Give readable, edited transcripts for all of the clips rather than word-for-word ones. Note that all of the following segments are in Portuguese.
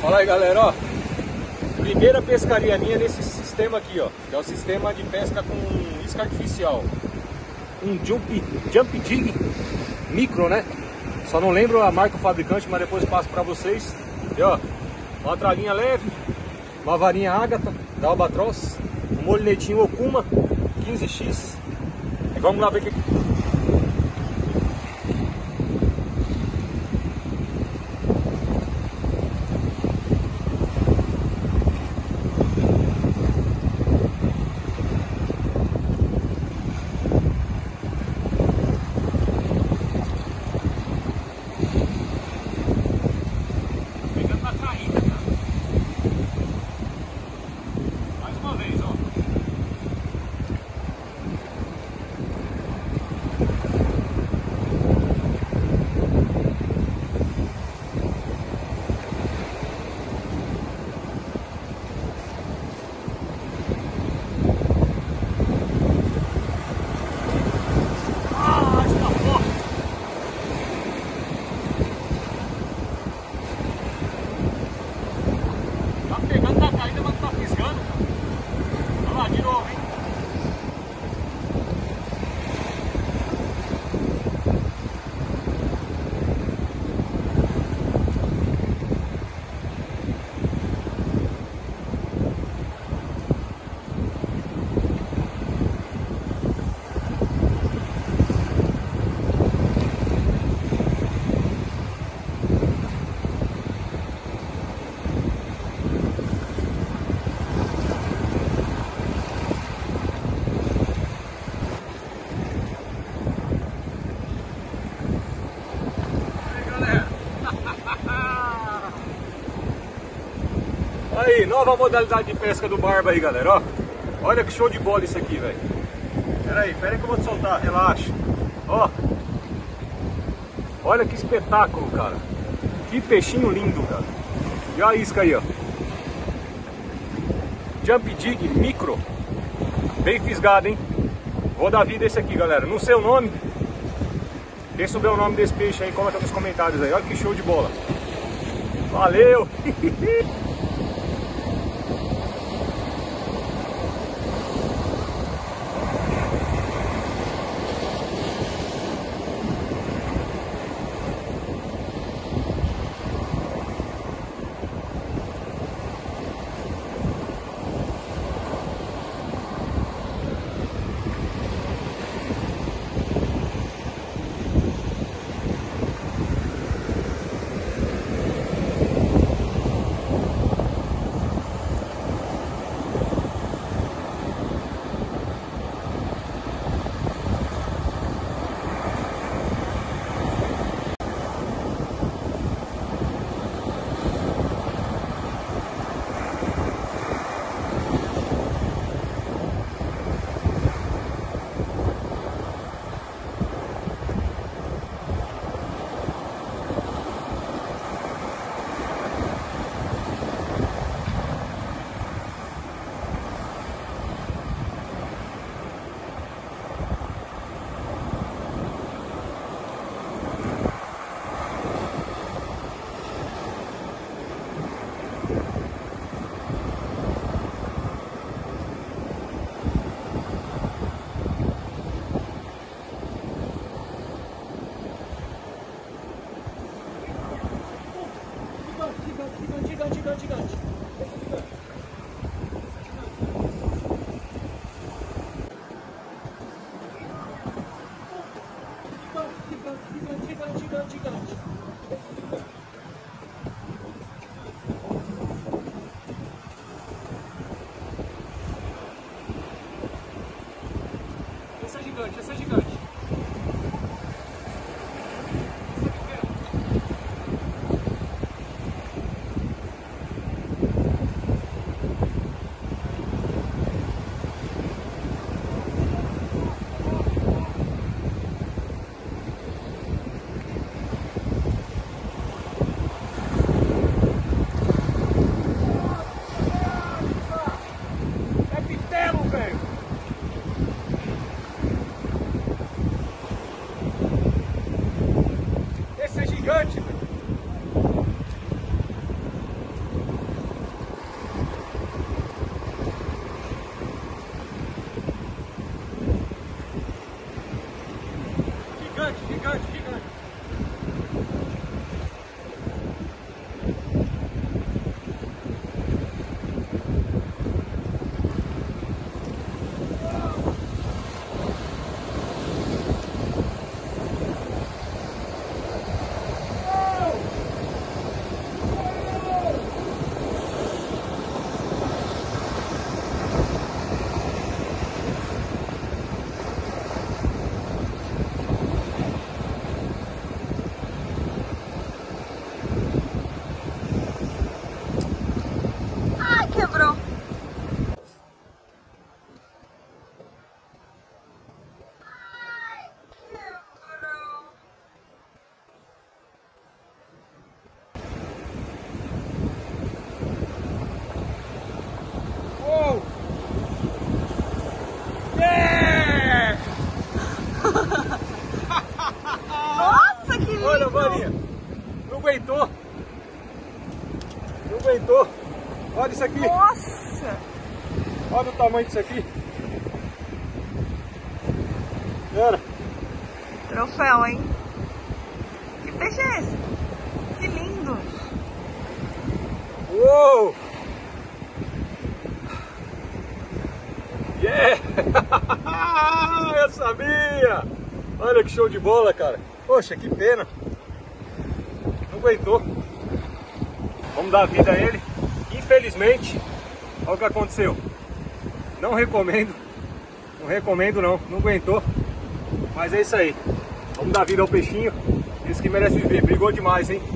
Fala aí, galera, ó. Primeira pescaria minha nesse sistema aqui, ó. Que é o sistema de pesca com isca artificial. Um jump jig micro, né? Só não lembro a marca do fabricante, mas depois passo pra vocês. E ó, uma travinha leve, uma varinha ágata da Albatross, um molinetinho Okuma 15x. E vamos lá ver o que... Aí, nova modalidade de pesca do Barba aí, galera, ó. Olha que show de bola isso aqui, velho. Pera aí que eu vou te soltar, relaxa. Ó. Olha que espetáculo, cara. Que peixinho lindo, cara. E a isca aí, ó. Jump jig micro. Bem fisgado, hein? Vou dar vida a esse aqui, galera. Não sei o nome. Quem souber o nome desse peixe aí, comenta nos comentários aí. Olha que show de bola. Valeu! Gigante. Essa é gigante. Não aguentou. Olha isso aqui. Nossa! Olha o tamanho disso aqui. Cara. Troféu, hein? Que peixe é esse? Que lindo! Uou! Yeah! Eu sabia! Olha que show de bola, cara. Poxa, que pena. Não aguentou. Vamos dar vida a ele. Infelizmente, olha o que aconteceu. Não recomendo. Não recomendo não. Não aguentou. Mas é isso aí. Vamos dar vida ao peixinho. Esse que merece viver. Brigou demais, hein?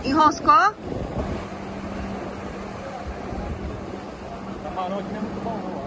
Enroscou? Camarão aqui não é muito bom não.